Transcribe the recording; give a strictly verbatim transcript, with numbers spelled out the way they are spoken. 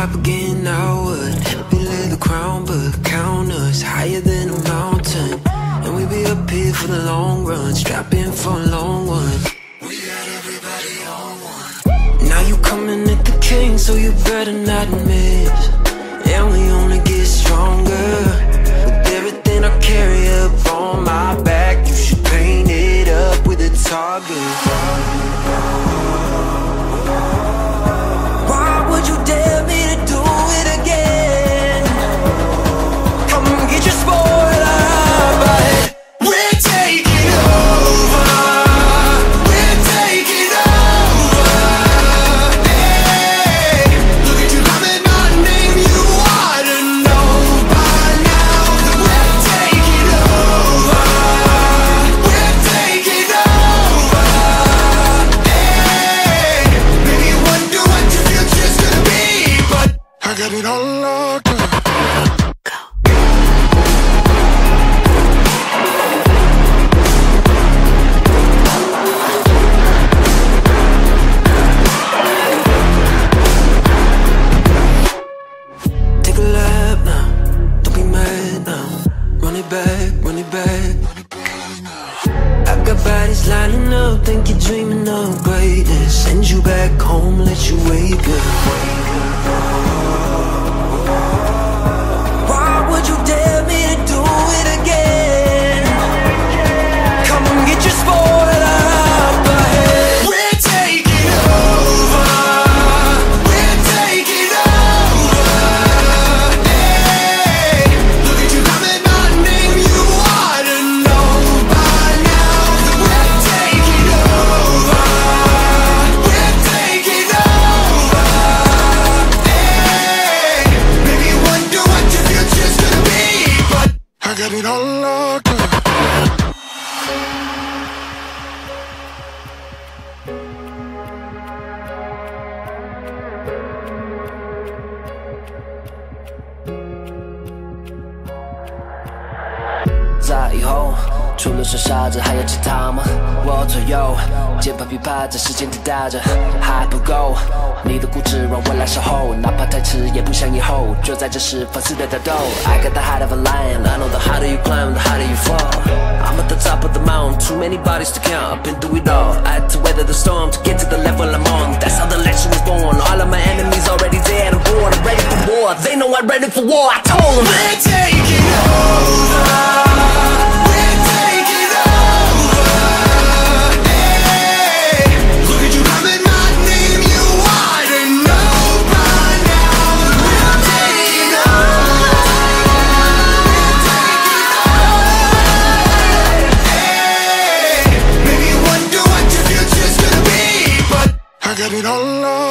top again, now what? We lay the crown, but count us higher than a mountain. And we be up here for the long run, strap in for a long one. We got everybody on one. Now you coming at the king, so you better not miss. And we only get stronger with everything I carry up on my back. You should paint it up with a target. Why would you dare me to do it again? Come get your spoiler, but we're taking over. We're taking over. Hey, look at you loving my name. You ought to know by now that we're taking over. We're taking over. Hey, maybe you wonder what your future's gonna be, but I got it all locked up. Take a lap now, don't be mad now. Run it back, run it back. I got bodies lining up, think you're dreaming of greatness. Send you back home, let you wake up. Why would you dare me to do it again? Come and get your spoiler, but we're taking over. We're taking over. Hey, look at you loving my name. You ought to know by now that we're taking over. We're taking over. Hey, maybe you wonder what your future's gonna be, but I got it all locked up. 在以后，除了是傻子，还有其他吗？我左右，键盘噼啪着，时间滴答着，还不够。你的固执让我来守候，哪怕太迟也不想以后。就在这时放肆的打斗。I got the heart of a lion, I know the harder you climb, the harder you fall. I'm at the top of the mountain, too many bodies to count. I've been through it all. I had to weather the storm to get to the level I'm on. That's how the legend is born. All of my enemies already dead and born. I'm ready for war. They know I'm ready for war. I told them we're taking over. We're taking over. Hey, look at you loving my name. You ought to know by now that we're taking over. We're taking over. Hey, maybe you wonder what your future's gonna be, but I got it all on.